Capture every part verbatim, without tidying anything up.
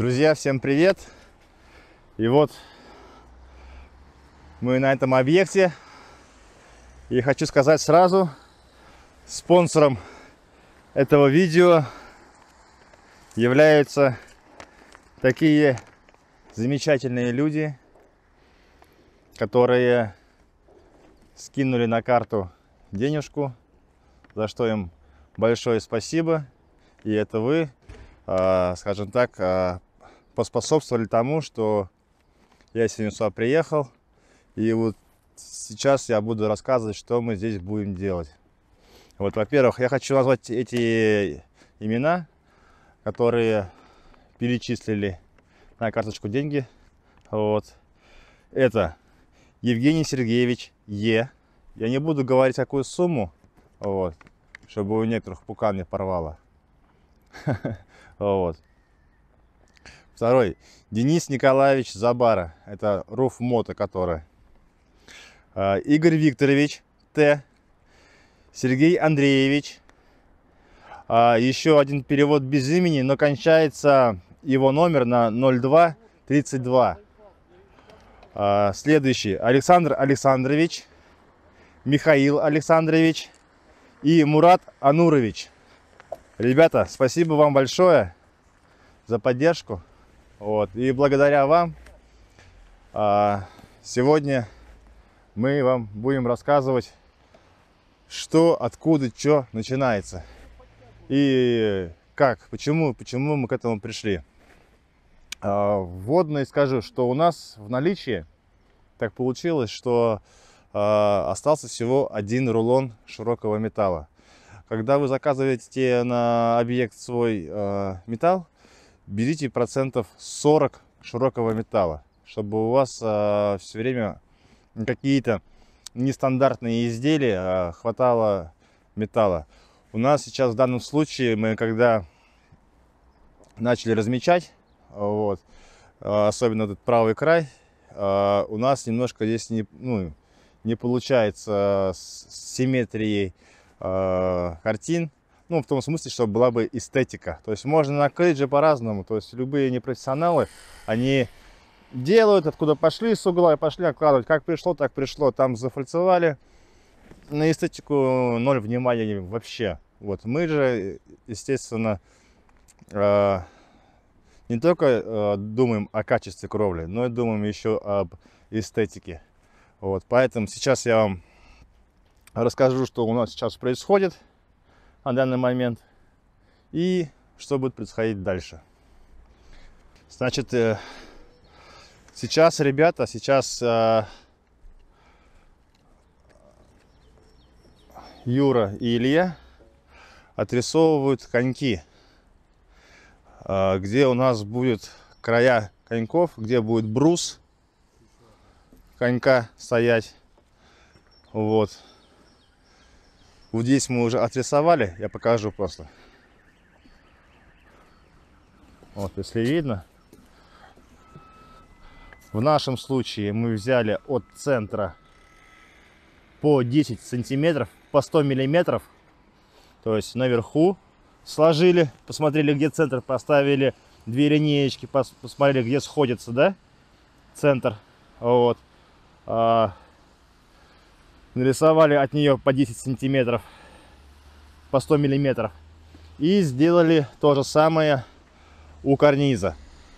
Друзья, всем привет! И вот мы на этом объекте. И хочу сказать сразу, спонсором этого видео являются такие замечательные люди, которые скинули на карту денежку, за что им большое спасибо. И это вы, скажем так, поспособствовали тому, что я сегодня сюда приехал. И вот сейчас я буду рассказывать, что мы здесь будем делать. Вот, во-первых, я хочу назвать эти имена, которые перечислили на карточку деньги. Вот. Это Евгений Сергеевич Е. Я не буду говорить, какую сумму, вот, чтобы у некоторых пукан не порвало. Вот. Второй. Денис Николаевич Забара. Это Руф-Мото, который. Игорь Викторович Т. Сергей Андреевич. Еще один перевод без имени, но кончается его номер на ноль два тридцать два. Следующий. Александр Александрович. Михаил Александрович. И Мурат Анурович. Ребята, спасибо вам большое за поддержку. Вот. И благодаря вам а, сегодня мы вам будем рассказывать, что, откуда, что начинается. И как, почему, почему мы к этому пришли. А, вводно скажу, что у нас в наличии так получилось, что а, остался всего один рулон широкого металла. Когда вы заказываете на объект свой э, металл, берите процентов сорок широкого металла, чтобы у вас э, все время какие-то нестандартные изделия э, хватало металла. У нас сейчас в данном случае, мы когда начали размечать, вот, э, особенно этот правый край, э, у нас немножко здесь не, ну, не получается с симметрией картин, ну, в том смысле, что была бы эстетика. То есть можно накрыть же по-разному. То есть любые непрофессионалы, они делают, откуда пошли, с угла и пошли откладывать. Как пришло, так пришло. Там зафальцевали. На эстетику ноль внимания вообще. Вот мы же, естественно, не только думаем о качестве кровли, но и думаем еще об эстетике. Вот, поэтому сейчас я вам расскажу, что у нас сейчас происходит на данный момент и что будет происходить дальше. Значит, сейчас, ребята, сейчас Юра и Илья отрисовывают коньки, где у нас будет края коньков, где будет брус конька стоять. Вот. Вот здесь мы уже отрисовали, я покажу просто. Вот, если видно. В нашем случае мы взяли от центра по десять сантиметров, по сто миллиметров. То есть наверху сложили, посмотрели, где центр, поставили две линеечки, посмотрели, где сходится, да, центр. Вот. Нарисовали от нее по десять сантиметров, по сто миллиметров. И сделали то же самое у карниза.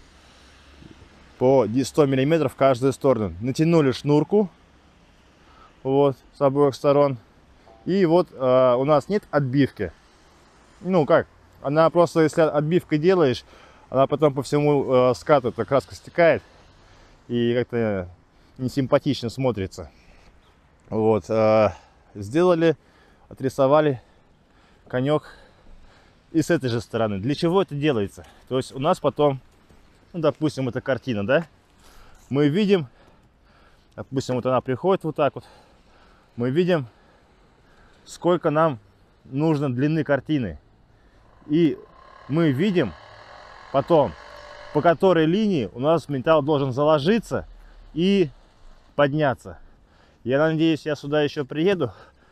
По сто миллиметров в каждую сторону. Натянули шнурку. Вот, с обоих сторон. И вот э, у нас нет отбивки. Ну как, она просто, если отбивкой делаешь, она потом по всему э, скату эта краска стекает. И как-то несимпатично смотрится. Вот, э, сделали, отрисовали конек и с этой же стороны. Для чего это делается? То есть у нас потом, ну, допустим, эта картина, да, мы видим, допустим, вот она приходит вот так вот, мы видим, сколько нам нужно длины картины, и мы видим потом, по которой линии у нас металл должен заложиться и подняться. Я надеюсь, я сюда еще приеду,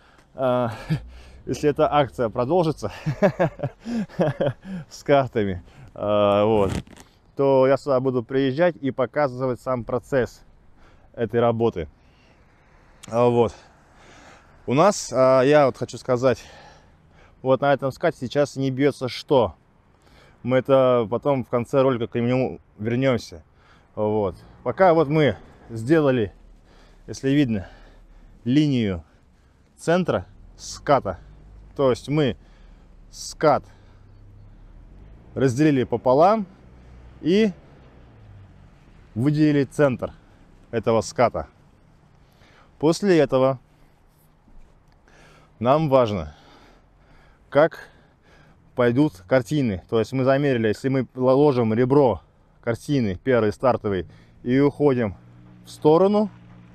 если эта акция продолжится с картами. Вот. то я сюда буду приезжать и показывать сам процесс этой работы. Вот. У нас, я вот хочу сказать, вот на этом скате сейчас не бьется что. Мы это потом в конце ролика к нему вернемся. Вот. Пока вот мы сделали, если видно, линию центра ската. То есть мы скат разделили пополам и выделили центр этого ската. После этого нам важно, как пойдут картины. То есть мы замерили, если мы ложим ребро картины, первый стартовый, и уходим в сторону,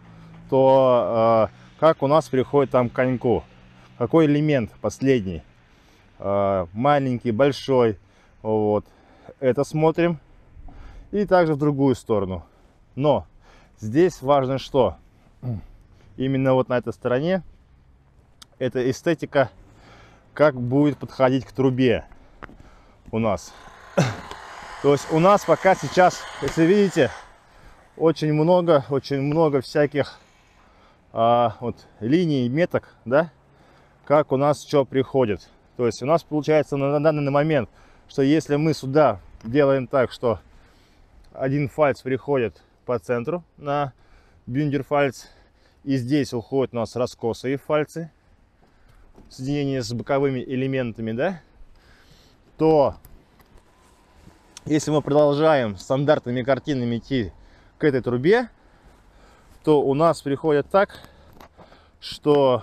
то э, как у нас приходит там к коньку. Какой элемент последний? Э, маленький, большой. Вот. Это смотрим. И также в другую сторону. Но здесь важно что? Именно вот на этой стороне. Это эстетика, как будет подходить к трубе у нас. То есть у нас пока сейчас, если видите, очень много, очень много всяких а, вот, линий, меток, да, как у нас что приходит. То есть у нас получается на, на данный момент, что если мы сюда делаем так, что один фальц приходит по центру на бюндерфальц, и здесь уходят у нас раскосые фальцы, соединение с боковыми элементами, да, то если мы продолжаем стандартными картинами идти к этой трубе, то у нас приходит так, что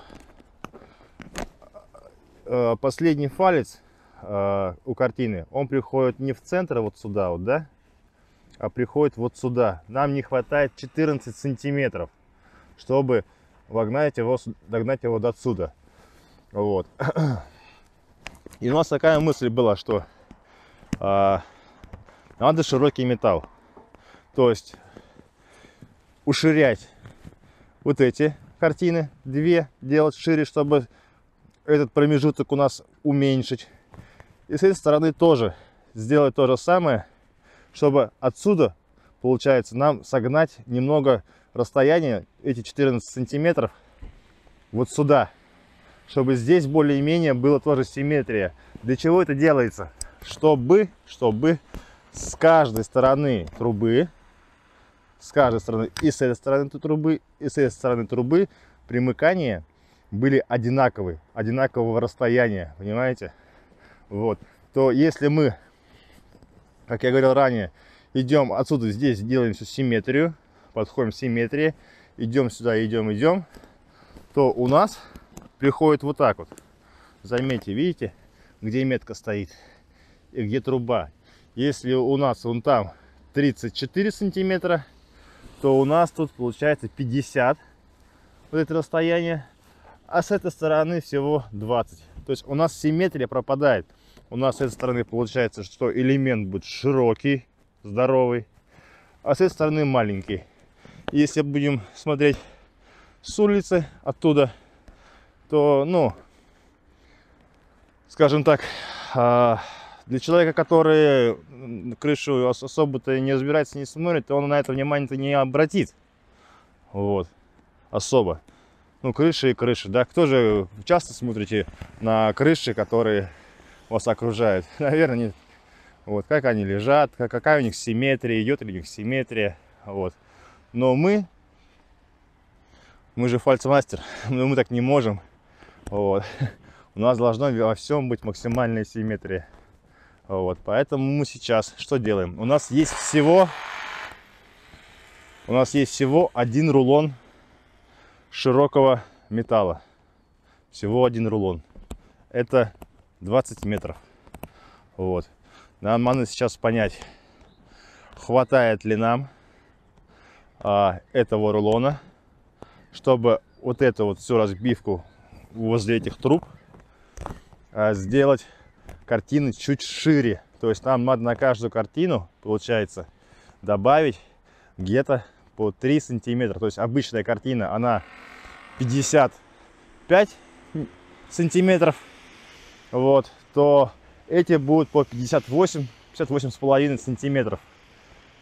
э, последний фалец э, у картины, он приходит не в центр вот сюда вот, да, а приходит вот сюда. Нам не хватает четырнадцати сантиметров, чтобы вогнать его, догнать его до отсюда. Вот. И у нас такая мысль была, что э, надо широкий металл. То есть уширять вот эти картины, две делать шире, чтобы этот промежуток у нас уменьшить. И с этой стороны тоже сделать то же самое, чтобы отсюда, получается, нам согнать немного расстояние, эти четырнадцать сантиметров, вот сюда. Чтобы здесь более-менее была тоже симметрия. Для чего это делается? Чтобы, чтобы с каждой стороны трубы, с каждой стороны, и с этой стороны трубы, и с этой стороны трубы примыкания были одинаковые, одинакового расстояния, понимаете? Вот. То если мы, как я говорил ранее, идем отсюда, здесь делаем всю симметрию, подходим к симметрии, идем сюда, идем, идем, то у нас приходит вот так вот. Заметьте, видите, где метка стоит и где труба. Если у нас вон там тридцать четыре сантиметра, то у нас тут получается пятьдесят, вот это расстояние, а с этой стороны всего двадцать. То есть у нас симметрия пропадает. У нас с этой стороны получается, что элемент будет широкий, здоровый, а с этой стороны маленький. Если будем смотреть с улицы оттуда, то, ну, скажем так, для человека, который крышу особо-то не разбирается, не смотрит, то он на это внимание-то не обратит. Вот. Особо. Ну, крыша и крыша, да. Кто же часто смотрите на крыши, которые вас окружают? Наверное, нет. Вот. Как они лежат, какая у них симметрия, идет ли у них симметрия. Вот. Но мы, мы же фальцмастер, но мы так не можем. Вот. У нас должно во всем быть максимальная симметрия. Вот. Поэтому мы сейчас что делаем? У нас есть всего у нас есть всего один рулон широкого металла. Всего один рулон. Это двадцать метров. Вот. Нам надо сейчас понять, хватает ли нам а, этого рулона, чтобы вот эту вот всю разбивку возле этих труб а, сделать картины чуть шире. То есть нам надо на каждую картину, получается, добавить где-то по три сантиметра. То есть обычная картина, она пятьдесят пять сантиметров, вот, то эти будут по пятьдесят восемь, пятьдесят восемь с половиной сантиметров.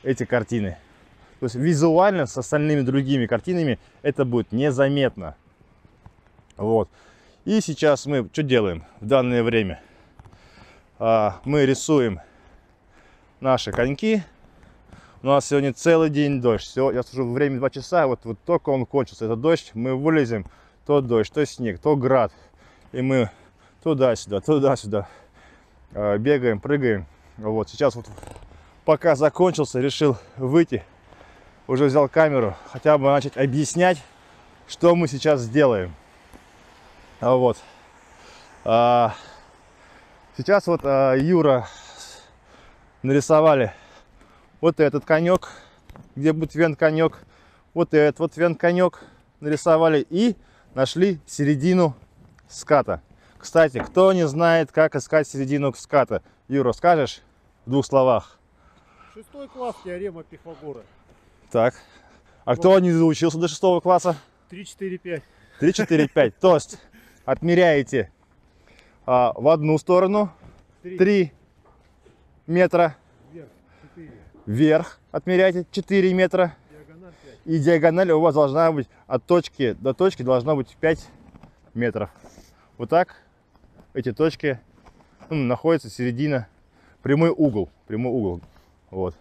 эти картины. То есть визуально с остальными другими картинами это будет незаметно. Вот. И сейчас мы что делаем в данное время? А, мы рисуем наши коньки. У нас сегодня целый день дождь. Все, я скажу, время два часа. Вот, вот только он кончился, этот дождь. Мы вылезем, то дождь, то снег, то град. И мы туда-сюда, туда-сюда э, бегаем, прыгаем. Вот сейчас вот пока закончился, решил выйти. Уже взял камеру, хотя бы начать объяснять, что мы сейчас сделаем. А вот. А, сейчас вот а, Юра нарисовали вот этот конек, где будет вен-конек, вот этот вот вен-конек нарисовали и нашли середину ската. Кстати, кто не знает, как искать середину ската, Юра, скажешь в двух словах? Шестой класс, теорема Пифагора. Так. А вот. Кто не доучился до шестого класса? три, четыре, пять. три, четыре, пять. То есть отмеряете а, в одну сторону три метра. Вверх четыре. Вверх отмеряйте четыре метра. Диагональ пять. И диагональ у вас должна быть от точки до точки должна быть пять метров. Вот так эти точки, ну, находится середина, прямой угол, прямой угол. Вот.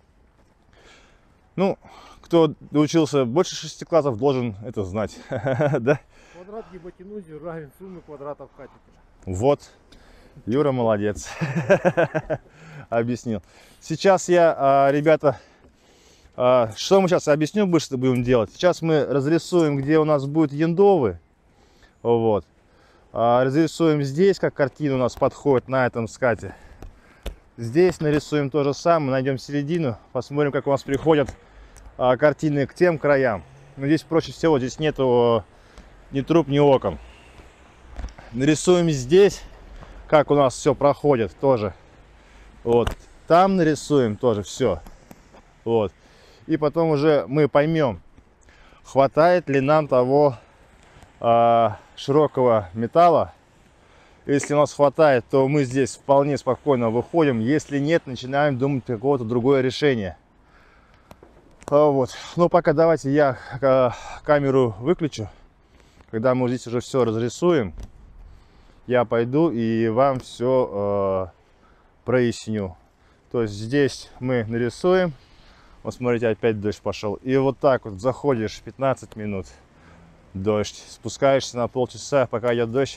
Ну, кто доучился больше шести классов, должен это знать. Да? Квадрат гипотенузы равен сумме квадратов катетера. Вот. Юра молодец. Объяснил. Сейчас я, ребята, что мы сейчас объясню, быстро будем делать. Сейчас мы разрисуем, где у нас будут яндовы. Вот. Разрисуем здесь, как картина у нас подходит на этом скате. Здесь нарисуем то же самое, найдем середину, посмотрим, как у нас приходят а, картины к тем краям. Но здесь проще всего, здесь нету ни труб, ни окон. Нарисуем здесь, как у нас все проходит тоже. Вот. Там нарисуем тоже все. Вот. И потом уже мы поймем, хватает ли нам того а, широкого металла. Если у нас хватает, то мы здесь вполне спокойно выходим. Если нет, начинаем думать какое-то другое решение. Вот. Но пока давайте я камеру выключу. Когда мы здесь уже все разрисуем, я пойду и вам все э, проясню. То есть здесь мы нарисуем. Вот смотрите, опять дождь пошел. И вот так вот заходишь пятнадцать минут. Дождь. Спускаешься на полчаса, пока идет дождь.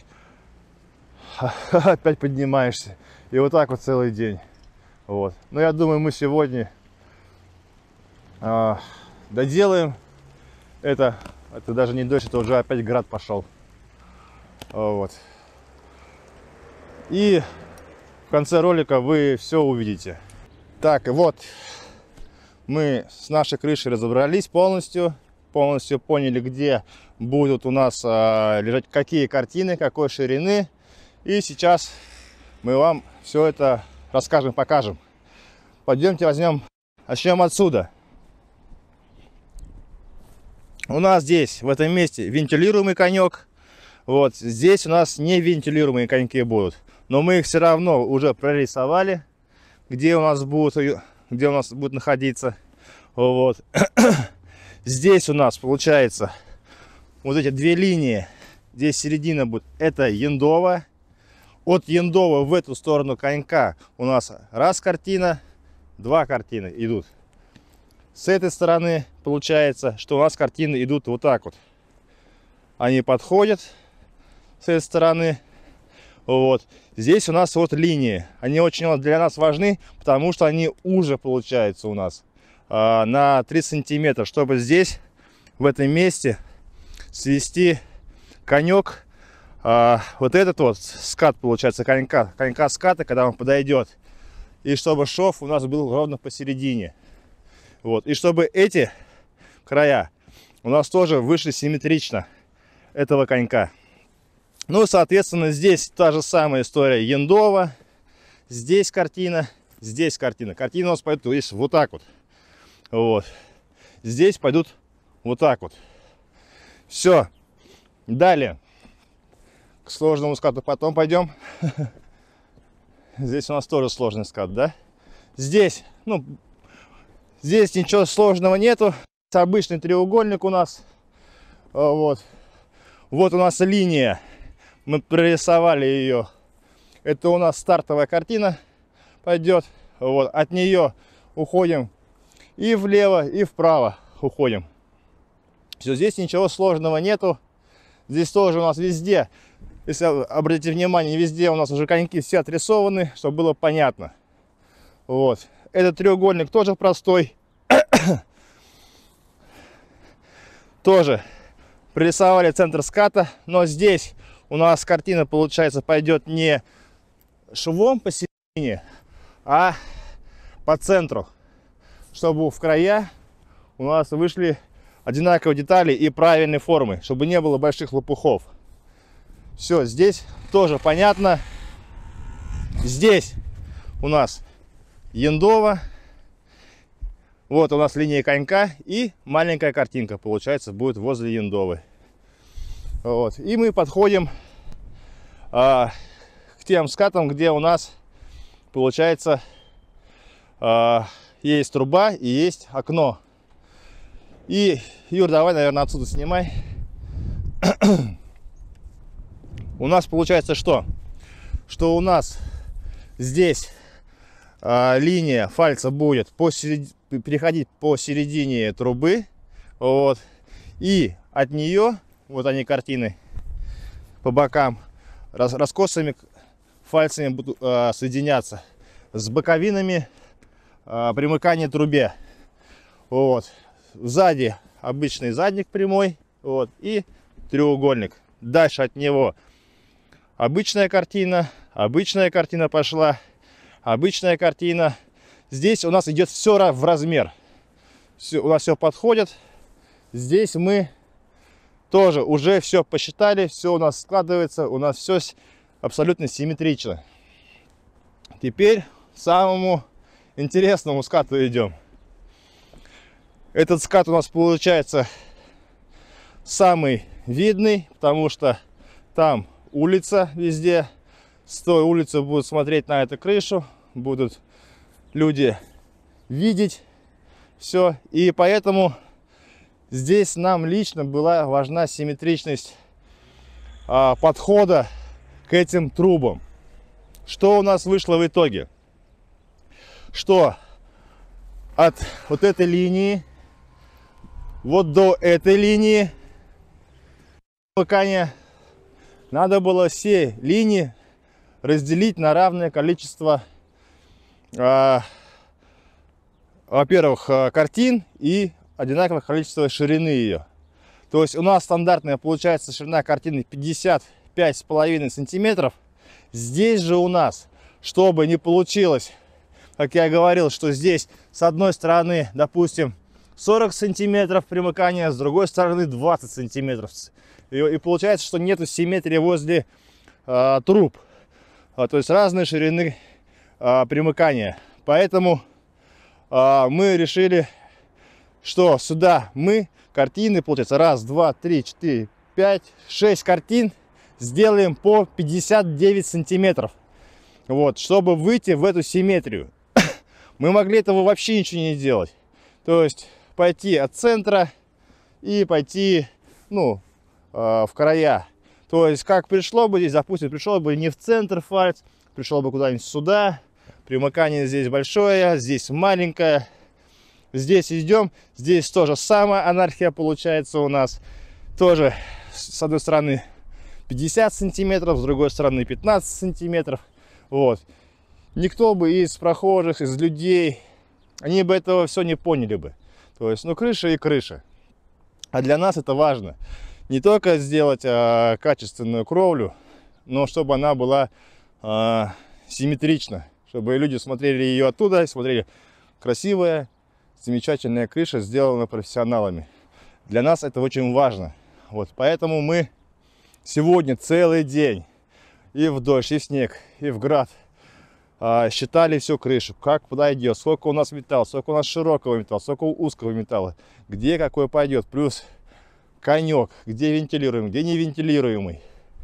Опять поднимаешься. И вот так вот целый день. Вот. Но я думаю, мы сегодня а, доделаем это. Это даже не дождь, это уже опять град пошел. Вот. И в конце ролика вы все увидите. Так, и вот мы с нашей крышей разобрались полностью. Полностью поняли, где будут у нас а, лежать какие картины, какой ширины. И сейчас мы вам все это расскажем, покажем. Пойдемте возьмем, начнем отсюда. У нас здесь, в этом месте, вентилируемый конек. Вот здесь у нас не вентилируемые коньки будут. Но мы их все равно уже прорисовали, где у нас будут, где у нас будут находиться. Вот. Здесь у нас получается вот эти две линии. Здесь середина будет, это яндова. От яндова в эту сторону конька у нас раз картина, два картины идут. С этой стороны получается, что у нас картины идут вот так вот. Они подходят с этой стороны. Вот. Здесь у нас вот линии. Они очень для нас важны, потому что они уже получаются у нас а, на три сантиметра, чтобы здесь, в этом месте, свести конек. А, вот этот вот скат получается конька, конька ската, когда он подойдет. И чтобы шов у нас был ровно посередине. Вот. И чтобы эти края у нас тоже вышли симметрично этого конька. Ну, соответственно, здесь та же самая история яндова. Здесь картина, здесь картина. Картина у нас пойдут здесь вот так вот. Вот. Здесь пойдут вот так вот. Все. Далее. К сложному скату потом пойдем. Здесь у нас тоже сложный скат, да? Здесь, ну, Здесь ничего сложного нету. Обычный треугольник у нас. Вот. Вот у нас линия. Мы прорисовали ее. Это у нас стартовая картина пойдет. Вот. От нее уходим и влево, и вправо уходим. Все, здесь ничего сложного нету. Здесь тоже у нас везде, если обратите внимание, везде у нас уже коньки все отрисованы, чтобы было понятно. Вот. Этот треугольник тоже простой. Тоже прорисовали центр ската, но здесь у нас картина, получается, пойдет не швом посередине, а по центру, чтобы в края у нас вышли одинаковые детали и правильной формы, чтобы не было больших лопухов. Все, здесь тоже понятно. Здесь у нас яндово. Вот у нас линия конька и маленькая картинка, получается, будет возле яндовы. Вот. И мы подходим а, к тем скатам, где у нас, получается, а, есть труба и есть окно. И, Юр, давай, наверное, отсюда снимай. У нас получается что? Что у нас здесь а, линия фальца будет посеред... переходить по середине трубы. Вот. И от нее, вот они картины по бокам, рас... раскосами фальцами будут а, соединяться с боковинами а, примыкания к трубе. Вот. Сзади обычный задник прямой, вот, и треугольник. Дальше от него обычная картина, обычная картина пошла, обычная картина. Здесь у нас идет все в размер. Все, у нас все подходит. Здесь мы тоже уже все посчитали, все у нас складывается, у нас все абсолютно симметрично. Теперь к самому интересному скату идем. Этот скат у нас получается самый видный, потому что там улица везде. С той улицы будут смотреть на эту крышу, будут люди видеть все. И поэтому здесь нам лично была важна симметричность а, подхода к этим трубам. Что у нас вышло в итоге? Что от вот этой линии вот до этой линии примыкания надо было все линии разделить на равное количество, э, во-первых, картин и одинаковое количество ширины ее. То есть у нас стандартная получается ширина картины пятьдесят пять с половиной сантиметров. Здесь же у нас, чтобы не получилось, как я говорил, что здесь с одной стороны, допустим, сорок сантиметров примыкания, с другой стороны двадцать сантиметров. И, и получается, что нету симметрии возле э, труб. А, то есть разные ширины э, примыкания. Поэтому э, мы решили, что сюда мы картины, получается, раз, два, три, четыре, пять, шесть картин сделаем по пятьдесят девять сантиметров. Вот, чтобы выйти в эту симметрию. Мы могли этого вообще ничего не делать. То есть пойти от центра и пойти, ну, э, в края. То есть как пришло бы здесь, допустим, пришло бы не в центр фальц, пришло бы куда-нибудь сюда. Примыкание здесь большое, здесь маленькое. Здесь идем, здесь тоже самая анархия получается у нас. Тоже с одной стороны пятьдесят сантиметров, с другой стороны пятнадцать сантиметров. Вот. Никто бы из прохожих, из людей, они бы этого все не поняли бы. То есть, ну, крыша и крыша. А для нас это важно. Не только сделать а, качественную кровлю, но чтобы она была а, симметрична. Чтобы люди смотрели ее оттуда и смотрели: красивая, замечательная крыша, сделана профессионалами. Для нас это очень важно. Вот, поэтому мы сегодня целый день и в дождь, и в снег, и в град а, считали всю крышу, как куда идет, сколько у нас металла, сколько у нас широкого металла, сколько узкого металла, где какой пойдет, плюс конек, где вентилируемый, где не вентилируемый.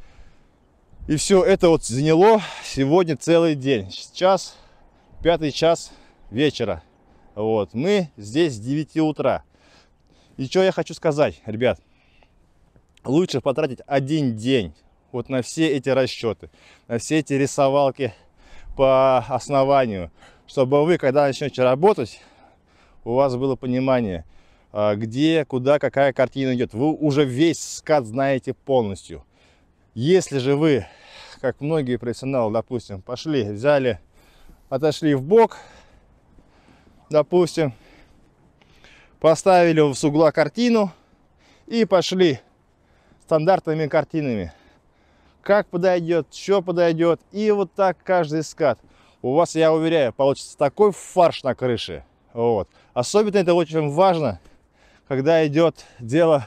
И все это вот заняло сегодня целый день. Сейчас пятый час вечера. Вот, мы здесь с девяти утра. И что я хочу сказать, ребят, лучше потратить один день вот на все эти расчеты, на все эти рисовалки по основанию, чтобы вы, когда начнете работать, у вас было понимание, где, куда, какая картина идет. Вы уже весь скат знаете полностью. Если же вы, как многие профессионалы, допустим, пошли, взяли, отошли в бок, допустим, поставили с угла картину и пошли стандартными картинами. Как подойдет, что подойдет, и вот так каждый скат. У вас, я уверяю, получится такой фарш на крыше. Вот. Особенно это очень важно, когда идет дело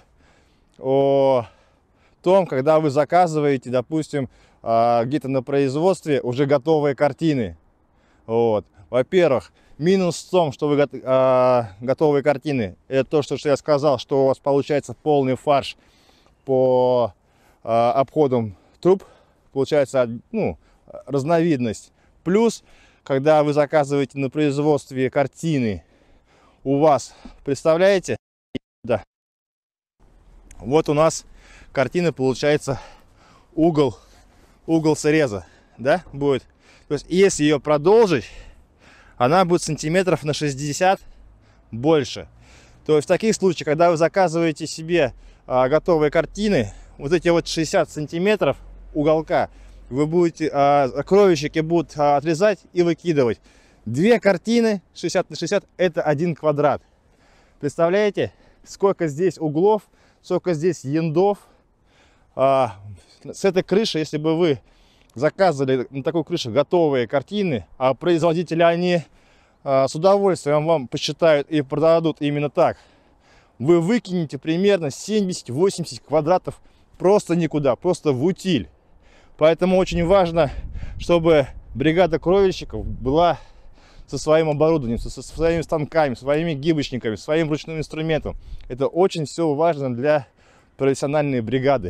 о том, когда вы заказываете, допустим, где-то на производстве уже готовые картины. Вот. Во-первых, минус в том, что вы готовые картины, это то, что я сказал, что у вас получается полный фарш по обходам труб, получается, ну, разновидность. Плюс, когда вы заказываете на производстве картины, у вас, представляете, да, вот у нас картина, получается, угол, угол среза, да, будет. То есть, если ее продолжить, она будет сантиметров на шестьдесят больше. То есть, в таких случаях, когда вы заказываете себе а, готовые картины, вот эти вот шестьдесят сантиметров уголка, вы будете, а, кровельщики будут а, отрезать и выкидывать. Две картины шестьдесят на шестьдесят это один квадрат. Представляете, сколько здесь углов, сколько здесь яндов. А, с этой крыши, если бы вы заказывали на такой крыше готовые картины, а производители они а, с удовольствием вам посчитают и продадут именно так, вы выкинете примерно семьдесят-восемьдесят квадратов просто никуда, просто в утиль. Поэтому очень важно, чтобы бригада кровельщиков была со своим оборудованием, со своими станками, своими гибочниками, своим ручным инструментом. Это очень все важно для профессиональной бригады.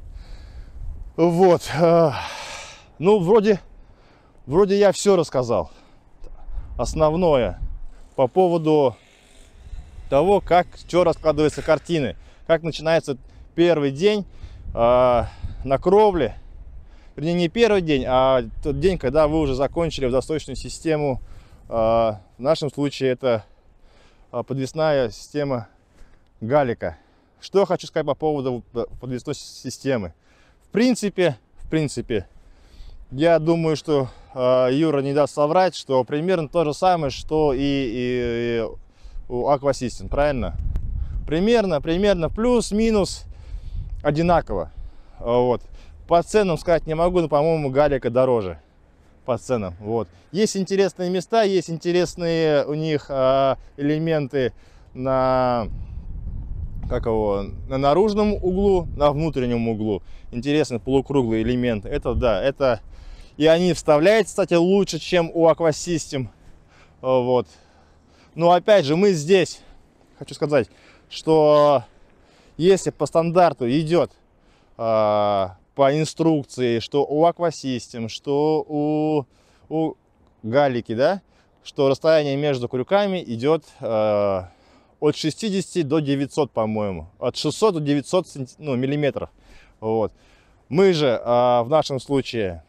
Вот. Ну, вроде, вроде я все рассказал. Основное по поводу того, как, что раскладываются картины. Как начинается первый день э, на кровле. Вернее, не первый день, а тот день, когда вы уже закончили водосточную систему. Э, в нашем случае это подвесная система галика. Что хочу сказать по поводу подвесной системы. В принципе, в принципе, я думаю, что э, Юра не даст соврать, что примерно то же самое, что и, и, и у Aqua System, правильно? Примерно, примерно плюс-минус одинаково. Вот. По ценам сказать не могу, но, по-моему, галика дороже по ценам. Вот. Есть интересные места, есть интересные у них э, элементы на, как его, на наружном углу, на внутреннем углу. Интересный полукруглый элемент. Это да, это... И они вставляют, кстати, лучше, чем у Aqua System. Вот. Но опять же, мы здесь, хочу сказать, что если по стандарту идет э, по инструкции, что у Aqua System, что у, у галики, да, что расстояние между крюками идет э, от шестидесяти до девятисот, по-моему, от шестисот до девятисот ну, миллиметров. Вот. Мы же э, в нашем случае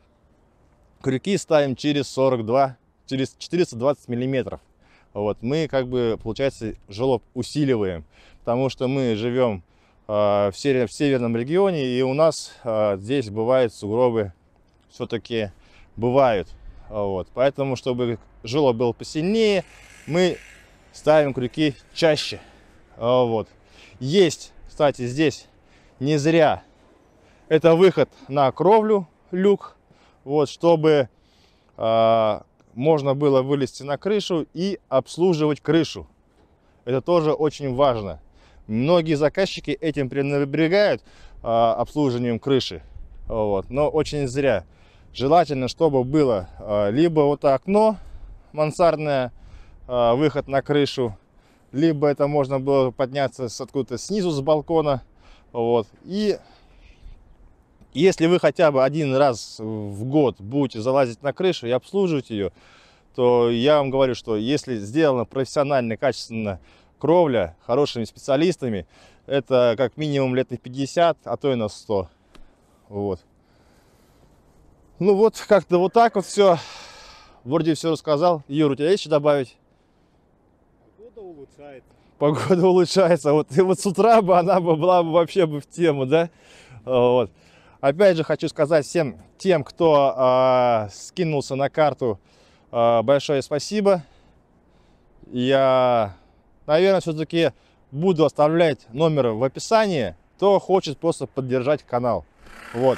крюки ставим через сорок два, через четыреста двадцать миллиметров. Вот. Мы как бы, получается, желоб усиливаем, потому что мы живем э, в, север, в северном регионе, и у нас э, здесь бывают сугробы, все-таки бывают. Вот. Поэтому, чтобы желоб был посильнее, мы ставим крюки чаще. Вот. Есть, кстати, здесь не зря. Это выход на кровлю, люк. Вот, чтобы э, можно было вылезти на крышу и обслуживать крышу. Это тоже очень важно. Многие заказчики этим пренебрегают, э, обслуживанием крыши. Вот, но очень зря. Желательно, чтобы было э, либо вот окно мансардное, э, выход на крышу, либо это можно было подняться откуда-то снизу, с балкона. Вот, и... Если вы хотя бы один раз в год будете залазить на крышу и обслуживать ее, то я вам говорю, что если сделано профессионально, качественно кровля, хорошими специалистами, это как минимум лет на пятьдесят, а то и на сто. Вот. Ну вот, как-то вот так вот все. Вроде все рассказал. Юра, у тебя есть что добавить? Погода улучшается. Погода улучшается. Вот, и вот с утра бы она бы была бы вообще бы в тему, да? Вот. Опять же хочу сказать всем тем, кто э, скинулся на карту, э, большое спасибо. Я, наверное, все-таки буду оставлять номер в описании, кто хочет просто поддержать канал. Вот.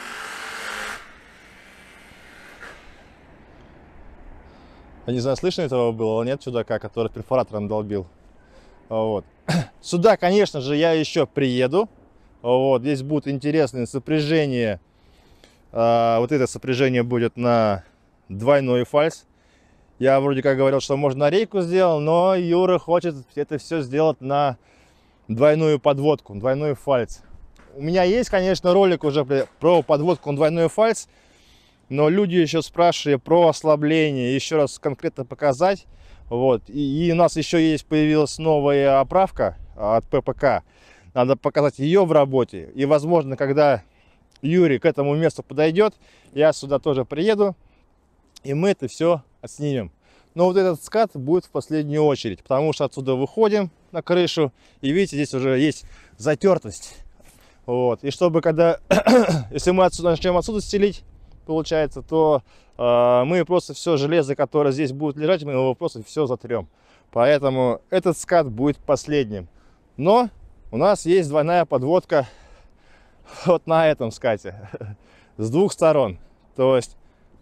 Я не знаю, слышно этого было или нет чудака, который перфоратором долбил. Вот. Сюда, конечно же, я еще приеду. Вот. Здесь будет интересное сопряжение. А, вот это сопряжение будет на двойной фальц. Я вроде как говорил, что можно на рейку сделал, но Юра хочет это все сделать на двойную подводку, двойной фальц. У меня есть, конечно, ролик уже про подводку на двойной фальц, но люди еще спрашивали про ослабление, еще раз конкретно показать. Вот. И, и у нас еще есть, появилась новая оправка от ППК. Надо показать ее в работе. И, возможно, когда Юрий к этому месту подойдет, я сюда тоже приеду, и мы это все отснимем. Но вот этот скат будет в последнюю очередь, потому что отсюда выходим на крышу, и видите, здесь уже есть затертость. Вот. И чтобы когда, если мы отсюда начнем отсюда стелить, получается, то э, мы просто все железо, которое здесь будет лежать, мы его просто все затрем. Поэтому этот скат будет последним. Но у нас есть двойная подводка вот на этом скате с двух сторон. То есть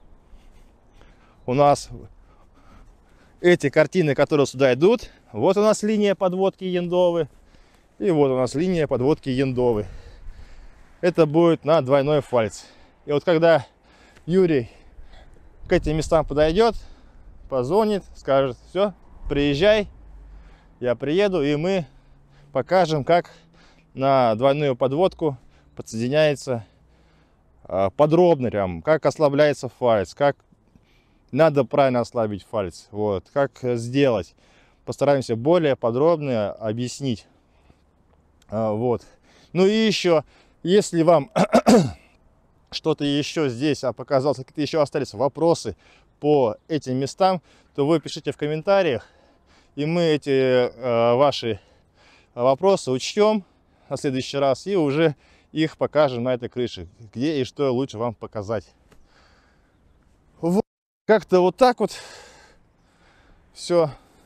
у нас эти картины, которые сюда идут, вот у нас линия подводки яндовы, и вот у нас линия подводки яндовы. Это будет на двойной фальц. И вот когда Юрий к этим местам подойдет, позвонит, скажет: все, приезжай, я приеду, и мы покажем, как на двойную подводку подсоединяется подробно, прям, как ослабляется фальц, как надо правильно ослабить фальц, вот, как сделать. Постараемся более подробно объяснить. Вот. Ну и еще, если вам что-то еще здесь а показалось, какие-то еще остались вопросы по этим местам, то вы пишите в комментариях, и мы эти э, ваши вопросы учтем на следующий раз и уже их покажем на этой крыше, где и что лучше вам показать. Вот. Как-то вот так вот все.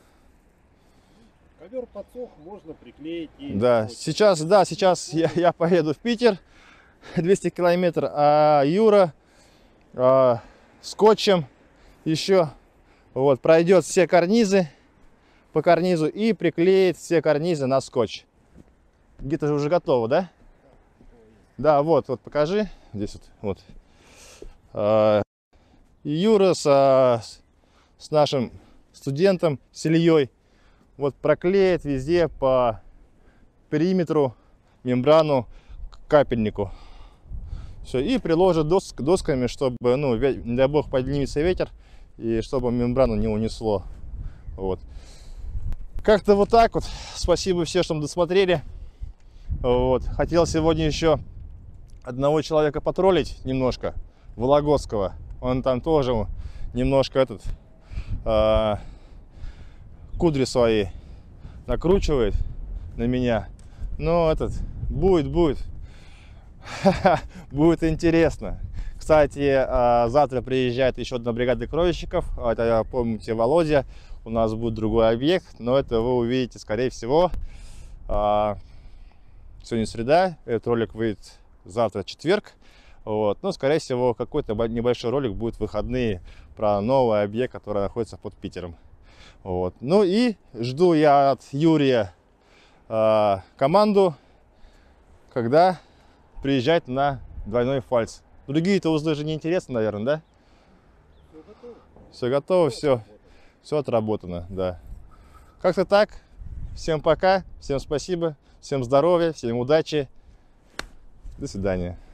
Ковер подсох, можно приклеить. И Да, сейчас, да, сейчас я, я поеду в Питер, двести километров, а Юра а, скотчем еще вот пройдет все карнизы по карнизу и приклеит все карнизы на скотч. Где-то же уже готово, да? Да, вот, вот покажи. Здесь вот. вот. А, Юра с, с нашим студентом, с Ильей, вот проклеит везде по периметру мембрану к капельнику. Все, и приложит дос, досками, чтобы, ну, не дай бог, поднимется ветер, и чтобы мембрану не унесло. Вот. Как-то вот так вот. Спасибо всем, что досмотрели. Вот. Хотел сегодня еще одного человека потроллить немножко, Вологодского. Он там тоже немножко этот э, кудри свои накручивает на меня. Но этот будет, будет. Будет интересно. Кстати, завтра приезжает еще одна бригада кровельщиков. Это, помните, Володя. У нас будет другой объект, но это вы увидите, скорее всего. Сегодня среда, этот ролик выйдет завтра, четверг. Вот. Но, скорее всего, какой-то небольшой ролик будет в выходные про новый объект, который находится под Питером. Вот. Ну и жду я от Юрия э, команду, когда приезжать на двойной фальц. Другие-то узлы же не интересны, наверное, да? Все готово. Все готово, все, все отработано, да. Как-то так. Всем пока, всем спасибо, всем здоровья, всем удачи. До свидания.